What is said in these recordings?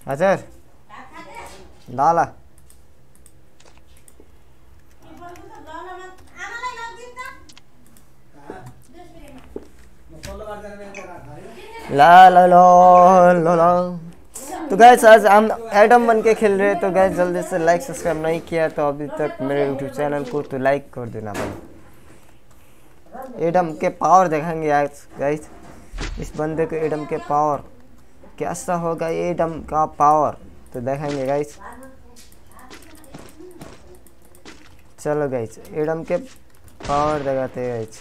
हजुर ल ल ला ला ला ला ला। तो गाइस आज हम एडम बन के खेल रहे हैं। तो गाइस जल्दी से लाइक सब्सक्राइब नहीं किया तो अभी तक मेरे यूट्यूब चैनल को तो लाइक कर देना भाई। एडम के पावर देखेंगे आज गाइस, इस बंदे के एडम के पावर कैसा होगा, एडम का पावर तो देखेंगे गाइस। चलो गाइस एडम के पावर दिखाते हैं गाइस।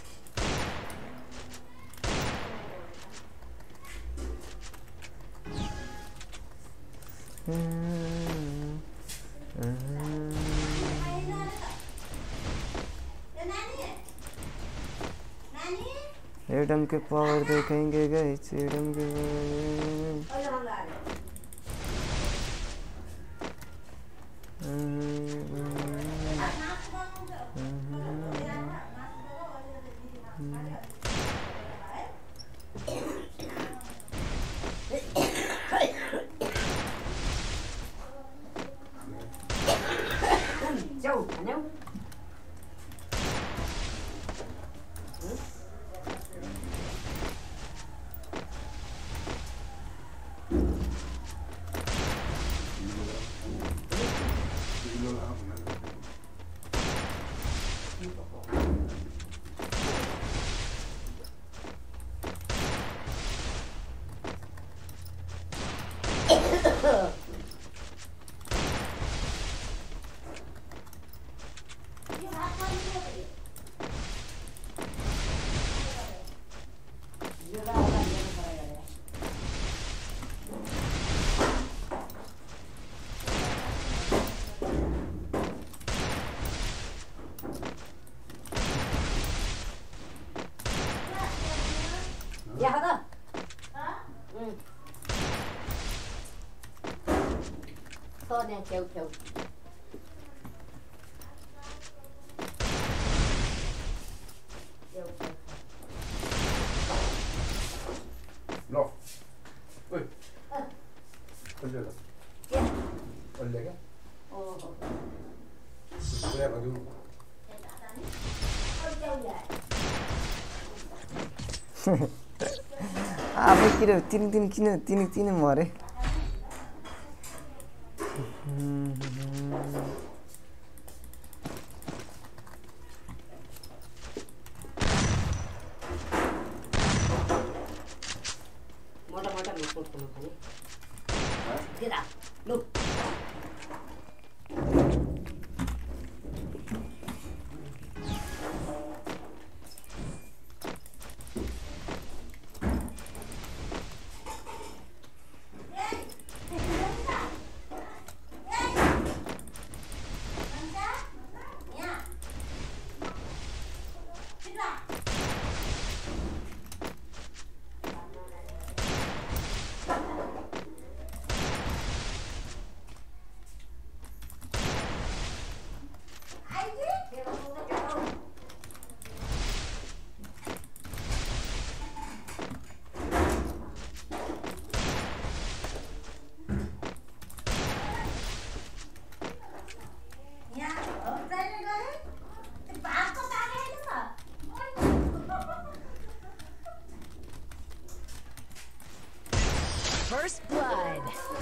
एडम के पावर देखेंगे गाइस, एडम के Kêu kêu लो ओए 올려라 올려가 그래 가지고 आफै किन मरे। मोटा नोट करना खाली गिरा लो First blood.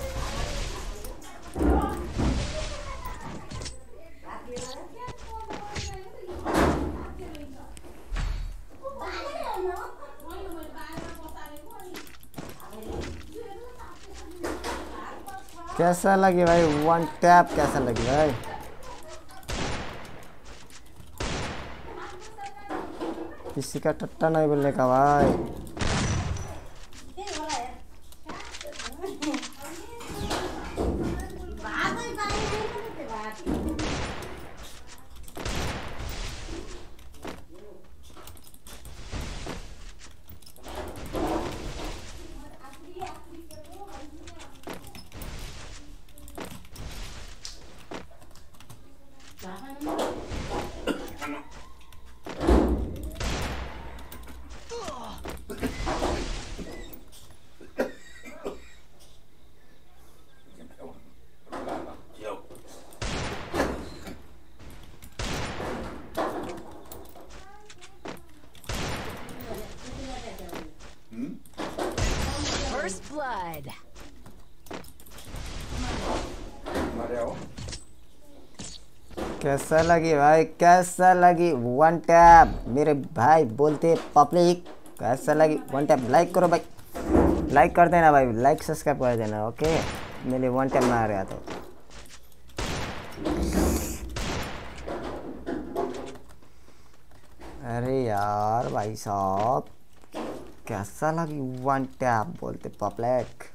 कैसा लगे भाई वन टैप, कैसा लगे भाई? किसी का टट्टा नहीं बोलने का भाई। blood. मारे आओ कैसा लगी भाई, कैसा लगी वन टैप? मेरे भाई बोलते पब्लिक कैसा लगी वन टैप? लाइक करो भाई, लाइक कर देना भाई, लाइक सब्सक्राइब कर देना। ओके, मेरे वन टैप मार रहा तो अरे यार भाई साहब कैसा लगी वन टैप बोलते पब्लिक?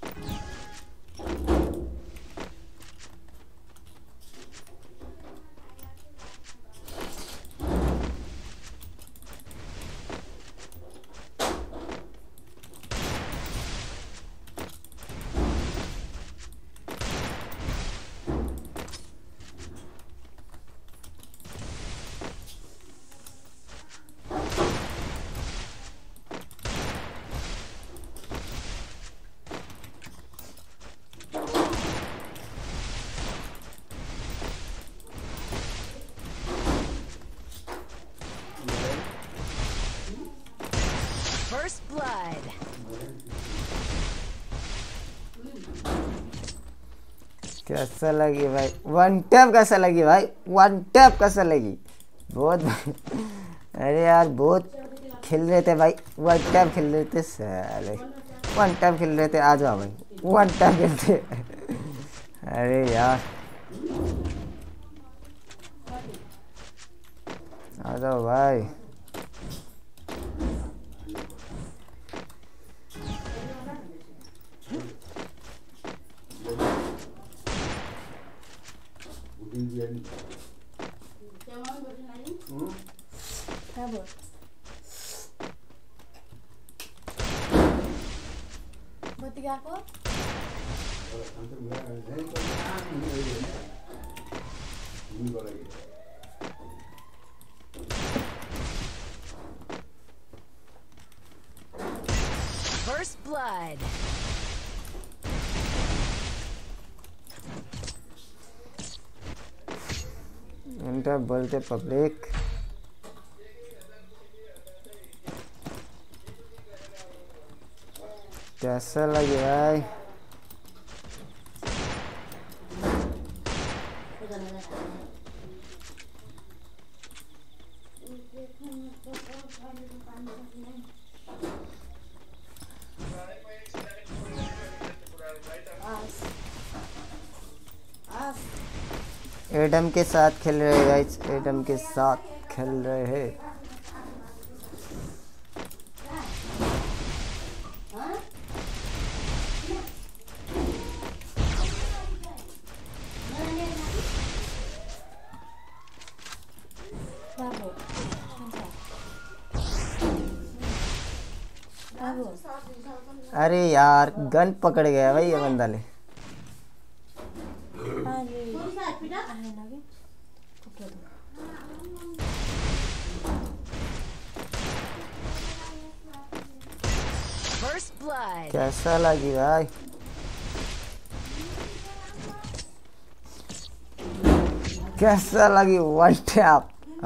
First blood. कैसा लगी भाई वन टैप? कैसा लगी भाई वन टैप? कैसा लगी? बहुत अरे यार बहुत खेल रहे थे भाई, वन टैप खेल रहे थे साले, वन टैप खेल रहे थे। आ जाओ भाई वन टैप खेलते। अरे यार आ जाओ भाई। First blood. वन टैप बोलते पब्लिक। कैसा लगे भाई? एडम के साथ खेल रहे हैं गाइस, एडम के साथ खेल रहे हैं। अरे यार गन पकड़ गया भाई ये बंदा ले। First blood. कैसा लगी भाई? कैसा लगी वन टैप?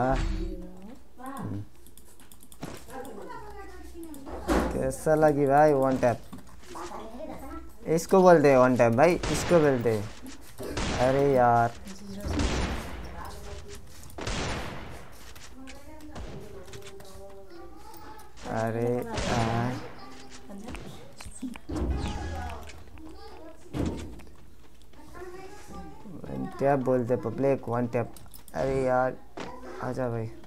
कैसा लगी भाई वन टैप? इसको बोलते हैं वन टैप भाई, इसको बोलते हैं। अरे यार अरे यार वन टैप बोलते पब्लिक, वन टैप। अरे यार आजा भाई।